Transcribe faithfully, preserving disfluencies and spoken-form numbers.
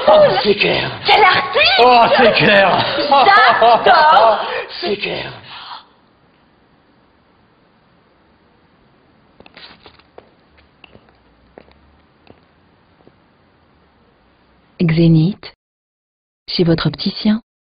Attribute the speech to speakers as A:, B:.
A: Oh, c'est clair.
B: Quel artiste!
A: Oh, c'est clair.
B: D'accord.
A: C'est clair.
C: Xenith, chez votre opticien.